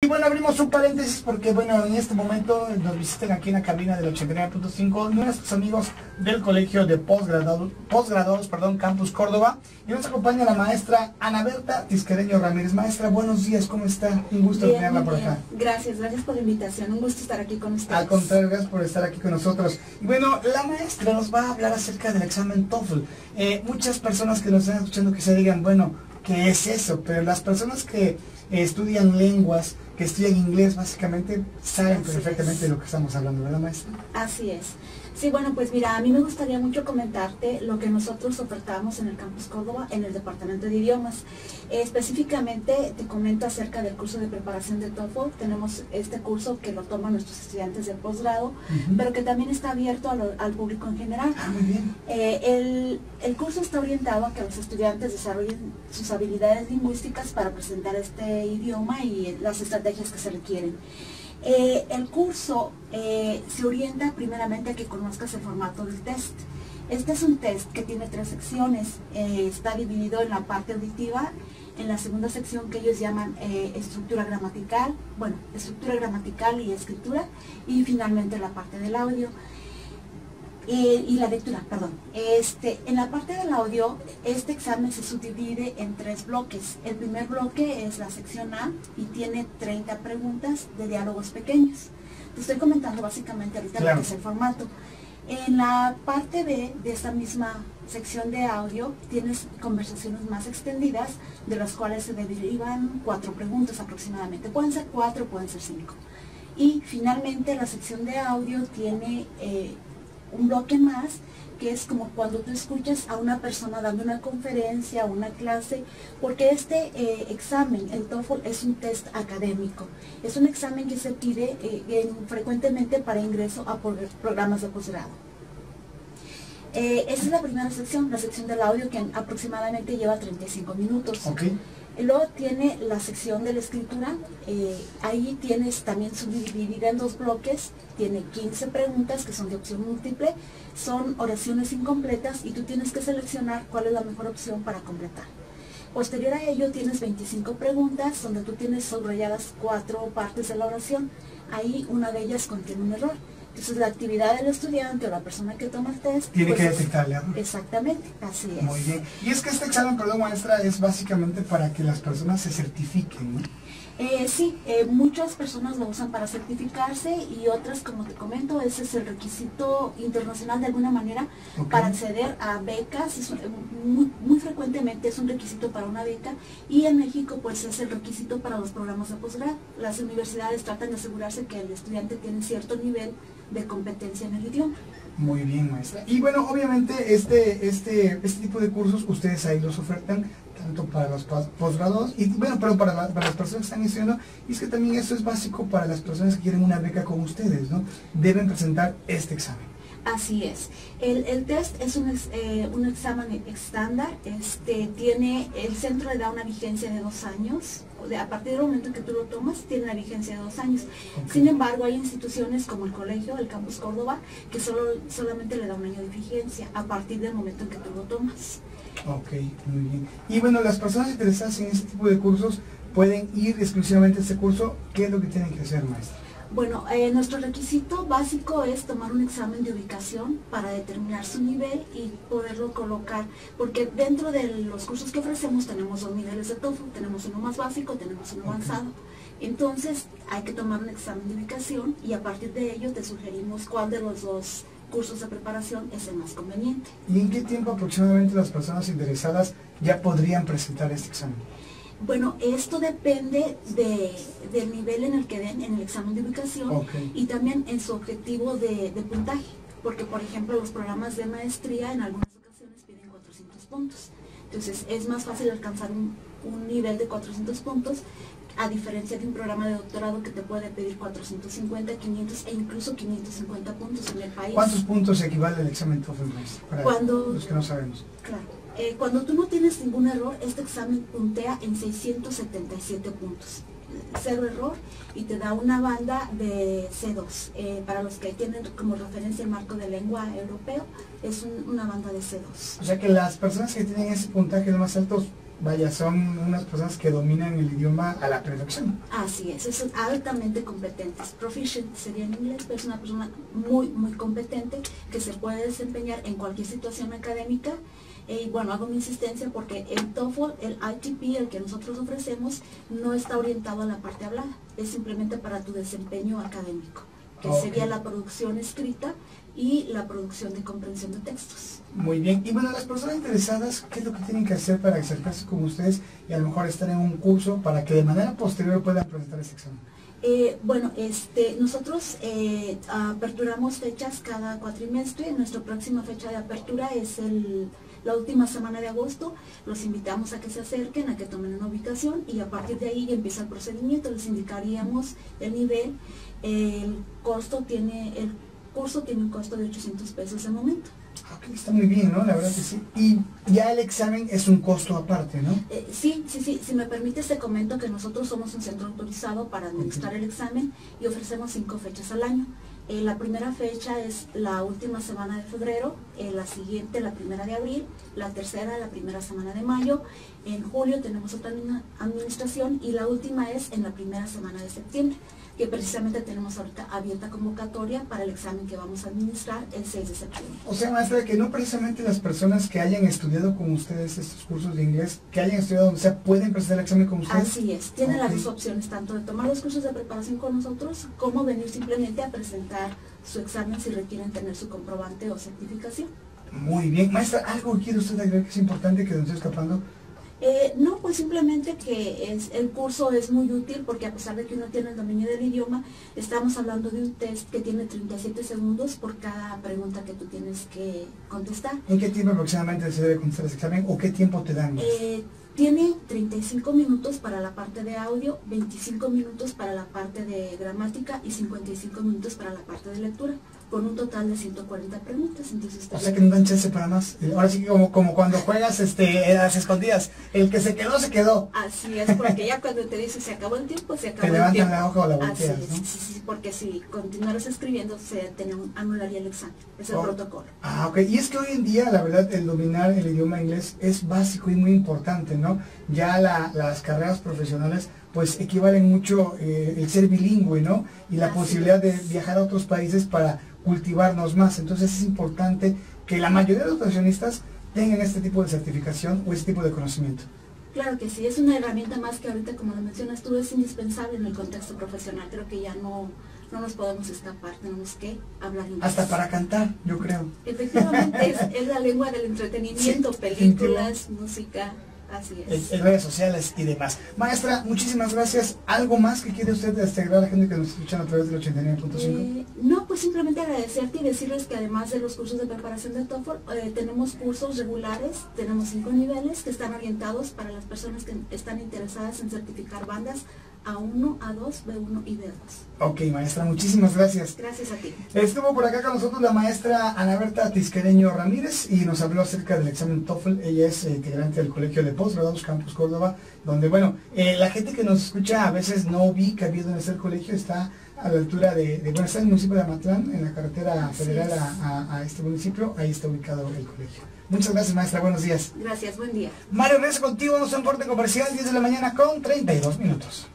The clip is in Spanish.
Y bueno, abrimos un paréntesis porque bueno, en este momento nos visitan aquí en la cabina del 89.5 nuestros amigos del Colegio de Postgraduados, Campus Córdoba, y nos acompaña la maestra Ana Berta Tisquereño Ramírez. Maestra, buenos días, ¿cómo está? Un gusto tenerla por acá. Gracias por la invitación, un gusto estar aquí con ustedes. Al contrario, gracias por estar aquí con nosotros. Y bueno, la maestra nos va a hablar acerca del examen TOEFL. Muchas personas que nos están escuchando que se digan, bueno, ¿qué es eso? Pero las personas que estudian lenguas, que estudian inglés, básicamente saben perfectamente de lo que estamos hablando, ¿verdad, maestra? Así es. Sí, bueno, pues mira, a mí me gustaría mucho comentarte lo que nosotros ofertamos en el Campus Córdoba, en el Departamento de Idiomas. Específicamente te comento acerca del curso de preparación de TOEFL. Tenemos este curso que lo toman nuestros estudiantes de posgrado, pero que también está abierto al público en general. Muy bien. El curso está orientado a que los estudiantes desarrollen sus habilidades lingüísticas para presentar este idioma y las estrategias que se requieren. El curso se orienta primeramente a que conozcas el formato del test. Este es un test que tiene 3 secciones. Está dividido en la parte auditiva, en la segunda sección que ellos llaman estructura gramatical y escritura, y finalmente la parte del audio. Y la lectura, perdón. En la parte del audio, este examen se subdivide en 3 bloques. El primer bloque es la sección A y tiene 30 preguntas de diálogos pequeños. Te estoy comentando básicamente ahorita lo que es el formato. En la parte B de esta misma sección de audio tienes conversaciones más extendidas, de las cuales se derivan 4 preguntas aproximadamente. Pueden ser 4, pueden ser 5. Y finalmente la sección de audio tiene un bloque más, que es como cuando tú escuchas a una persona dando una conferencia, una clase, porque este examen, el TOEFL, es un test académico. Es un examen que se pide frecuentemente para ingreso a programas de posgrado. Esa es la primera sección, la sección del audio, que aproximadamente lleva 35 minutos. Okay. Luego tiene la sección de la escritura, ahí tienes también subdividida en 2 bloques, tiene 15 preguntas que son de opción múltiple, son oraciones incompletas y tú tienes que seleccionar cuál es la mejor opción para completar. Posterior a ello tienes 25 preguntas donde tú tienes subrayadas 4 partes de la oración, ahí una de ellas contiene un error. Entonces la actividad del estudiante o la persona que toma el test tiene que detectarle. Exactamente, así es. Muy bien. Y es que este examen, perdón maestra, es básicamente para que las personas se certifiquen, ¿no? Sí, muchas personas lo usan para certificarse y otras, como te comento, ese es el requisito internacional de alguna manera para acceder a becas. Muy frecuentemente es un requisito para una beca, y en México pues es el requisito para los programas de posgrado. Las universidades tratan de asegurarse que el estudiante tiene cierto nivel de competencia en el idioma. Muy bien, maestra. Y bueno, obviamente este tipo de cursos ustedes ahí los ofertan tanto para los posgrados y bueno, pero para las personas que están estudiando, y es que también eso es básico para las personas que quieren una beca con ustedes, ¿no? Deben presentar este examen. Así es. El test es un examen estándar. El centro le da una vigencia de 2 años. A partir del momento en que tú lo tomas, tiene una vigencia de 2 años. Sin embargo, hay instituciones como el colegio, el Campus Córdoba, que solamente le da 1 año de vigencia a partir del momento en que tú lo tomas. Ok, muy bien. Y bueno, las personas interesadas en este tipo de cursos pueden ir exclusivamente a este curso. ¿Qué es lo que tienen que hacer, maestra? Bueno, nuestro requisito básico es tomar un examen de ubicación para determinar su nivel y poderlo colocar, porque dentro de los cursos que ofrecemos tenemos 2 niveles de TOEFL, tenemos uno más básico, tenemos uno avanzado. Entonces hay que tomar un examen de ubicación y a partir de ello te sugerimos cuál de los 2 cursos de preparación es el más conveniente. ¿Y en qué tiempo aproximadamente las personas interesadas ya podrían presentar este examen? Bueno, esto depende del nivel en el que den en el examen de ubicación y también en su objetivo de puntaje, porque por ejemplo los programas de maestría en algunas ocasiones piden 400 puntos, entonces es más fácil alcanzar un nivel de 400 puntos a diferencia de un programa de doctorado que te puede pedir 450, 500 e incluso 550 puntos en el país. ¿Cuántos puntos equivale el examen TOEFL, maestra? Para los que no sabemos. Claro. Cuando tú no tienes ningún error, este examen puntea en 677 puntos. 0 error, y te da una banda de C2. Para los que tienen como referencia el marco de lengua europeo, es una banda de C2. O sea que las personas que tienen ese puntaje más alto vaya, son unas personas que dominan el idioma a la perfección. Así es, son altamente competentes. Proficient sería en inglés, pero es una persona muy, muy competente que se puede desempeñar en cualquier situación académica. Y bueno, hago mi insistencia porque el TOEFL, el ITP, el que nosotros ofrecemos, no está orientado a la parte hablada, es simplemente para tu desempeño académico, que sería la producción escrita y la producción de comprensión de textos. Muy bien, y bueno, las personas interesadas, ¿qué es lo que tienen que hacer para acercarse con ustedes y a lo mejor estar en un curso para que de manera posterior puedan presentar ese examen? Bueno, nosotros aperturamos fechas cada cuatrimestre. Nuestra próxima fecha de apertura es la última semana de agosto. Los invitamos a que se acerquen, a que tomen una ubicación y a partir de ahí empieza el procedimiento. Les indicaríamos el nivel. El curso tiene un costo de 800 pesos de momento. Ok, está muy bien, ¿no? La verdad que sí. Y ya el examen es un costo aparte, ¿no? Sí. Si me permites te comento que nosotros somos un centro autorizado para administrar el examen y ofrecemos 5 fechas al año. La primera fecha es la última semana de febrero, la siguiente la primera de abril, la tercera la primera semana de mayo, en julio tenemos otra administración y la última es en la primera semana de septiembre, que precisamente tenemos ahorita abierta convocatoria para el examen que vamos a administrar el 6 de septiembre. O sea, maestra, que no precisamente las personas que hayan estudiado con ustedes estos cursos de inglés, que hayan estudiado donde sea, pueden presentar el examen con ustedes. Así es, tienen las dos opciones, tanto de tomar los cursos de preparación con nosotros, como venir simplemente a presentar su examen si requieren tener su comprobante o certificación. Muy bien, maestra, ¿algo quiere usted agregar que es importante que nos esté escapando? No, pues simplemente que el curso es muy útil porque a pesar de que uno tiene el dominio del idioma, estamos hablando de un test que tiene 37 segundos por cada pregunta que tú tienes que contestar. ¿En qué tiempo aproximadamente se debe contestar ese examen o qué tiempo te dan? Tiene 35 minutos para la parte de audio, 25 minutos para la parte de gramática y 55 minutos para la parte de lectura, con un total de 140 preguntas. Entonces, o sea que no dan chance para más. Ahora sí que como cuando juegas a las escondidas, el que se quedó, se quedó. Así es, porque ya cuando te dice se acabó el tiempo, se acabó el tiempo. Te levantan la hoja o la volteas, ¿no? Sí, porque si continuaras escribiendo, se anularía el examen. Es el protocolo. Ok. Y es que hoy en día, la verdad, el dominar el idioma inglés es básico y muy importante, ¿no? Ya las carreras profesionales pues equivalen mucho el ser bilingüe, ¿no? Y la posibilidad de viajar a otros países para cultivarnos más. Entonces es importante que la mayoría de los profesionistas tengan este tipo de certificación o este tipo de conocimiento. Claro que sí, es una herramienta más que ahorita, como lo mencionas tú, es indispensable en el contexto profesional. Creo que ya no nos podemos escapar, tenemos que hablar inglés. Hasta para cantar, yo creo. Efectivamente, es la lengua del entretenimiento, sí, películas, música. Así es. En redes sociales y demás. Maestra, muchísimas gracias. ¿Algo más que quiere usted agregar a la gente que nos escuchan a través del 89.5? No, pues simplemente agradecerte y decirles que además de los cursos de preparación de TOEFL, tenemos cursos regulares, tenemos 5 niveles que están orientados para las personas que están interesadas en certificar bandas A1, A2, B1 y B2. Ok, maestra, muchísimas gracias. Gracias a ti. Estuvo por acá con nosotros la maestra Ana Berta Tiscareño Ramírez y nos habló acerca del examen TOEFL. Ella es integrante del Colegio de Postgraduados Campus Córdoba, donde, bueno, la gente que nos escucha a veces no ubica bien dónde está el colegio. Está a la altura bueno, está en el municipio de Amatlán, en la carretera federal a este municipio. Ahí está ubicado el colegio. Muchas gracias, maestra. Buenos días. Gracias, buen día. Mario, regreso contigo. Vamos a un corte comercial, 10 de la mañana con 32 minutos.